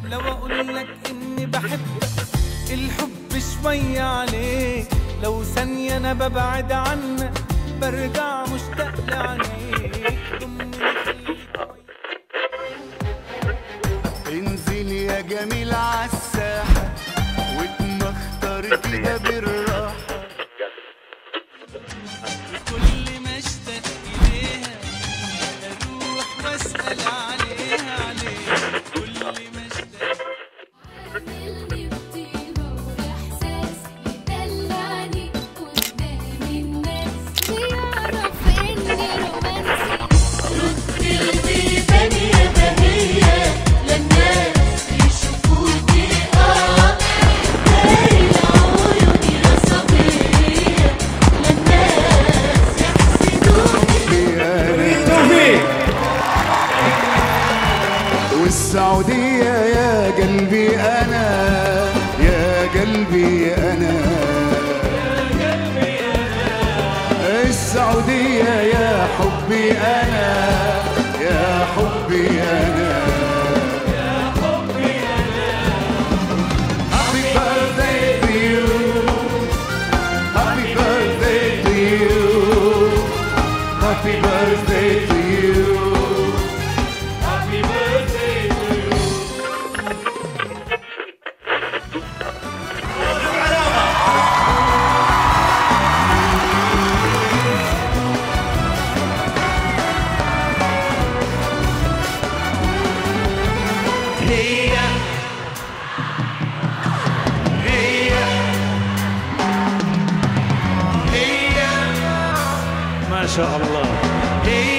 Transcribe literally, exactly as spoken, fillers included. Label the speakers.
Speaker 1: لو اقول لك اني بحبك الحب شوية عليك، لو ثانية انا ببعد عنك برجع مشتاق لعينيك.
Speaker 2: انزل يا جميل عالساحة واتمختر كده بالراحة،
Speaker 1: كل ما اشتاق اليها اروح واسأل عليها عليها، كل ما اشتاق
Speaker 3: عاملني بطيبة وإحساس يدلعني قدام الناس ويعرف إني رومانسي. رد البيبان يا بهية للناس يشوفوكي آه، داري العيون يا صبية للناس يحسدوكي.
Speaker 4: توفيق
Speaker 2: والسعودية يا قلبي أنا، يا قلبي أنا، السعودية يا حبي أنا، يا حبي أنا، Happy birthday to you, happy birthday to you, happy birthday to you, happy birthday to you. هي هي هي
Speaker 4: ما شاء الله.
Speaker 2: هي